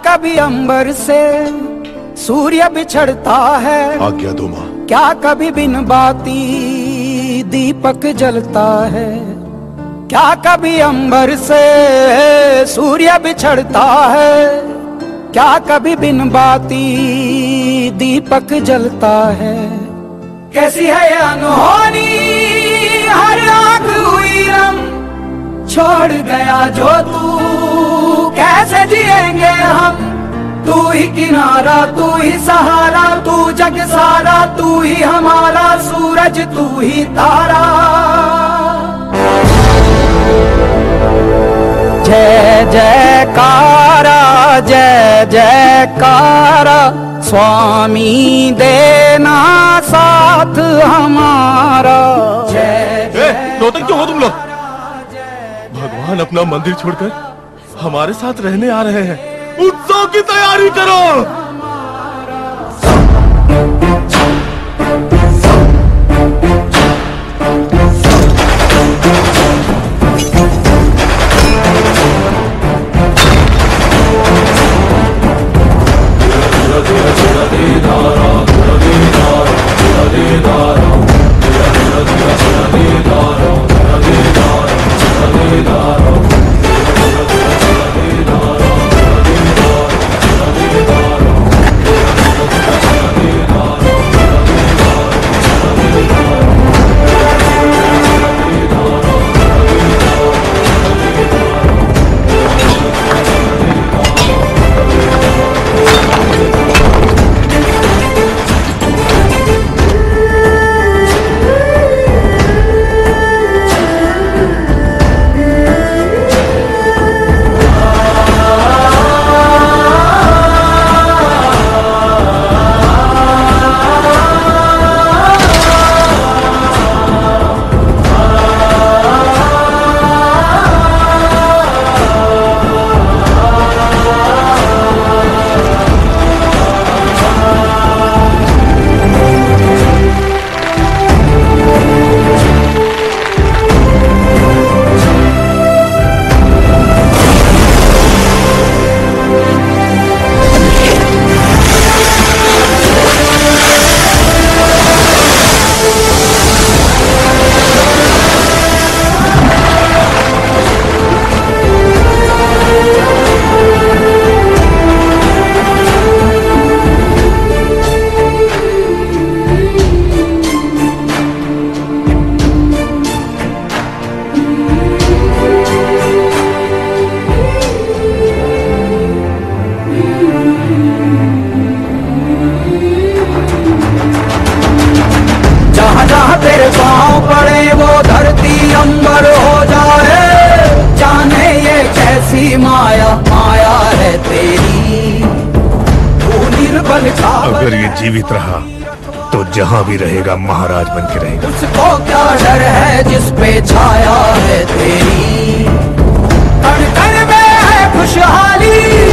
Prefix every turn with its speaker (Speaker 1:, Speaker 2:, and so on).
Speaker 1: कभी अंबर से सूर्य बिछड़ता है,
Speaker 2: आज्ञा दो माँ।
Speaker 1: क्या कभी बिन बाती दीपक जलता है, क्या कभी अंबर से सूर्य बिछड़ता है, क्या कभी बिन बाती दीपक जलता है। कैसी है ये अनहोनी हर आँख हुई रम, छोड़ गया जो तू कैसे जिएंगे हम। तू ही किनारा तू ही सहारा, तू जग सारा तू ही हमारा सूरज तू ही तारा। जय जयकारा जय जयकारा, स्वामी देना साथ हमारा। जय
Speaker 2: रोते क्यों हो तुम लोग? भगवान अपना मंदिर छोड़कर हमारे साथ रहने आ रहे हैं, उत्सव की तैयारी करो।
Speaker 1: तेरे पाँव पड़े वो धरती अंबर हो जाए, जाने ये कैसी माया माया है तेरी। तू निर्बल
Speaker 3: अगर ये जीवित रहा तो जहाँ भी रहेगा महाराज बन के रहेगा।
Speaker 1: उसको क्या डर है जिस पे छाया है तेरी। कण कण में है खुशहाली।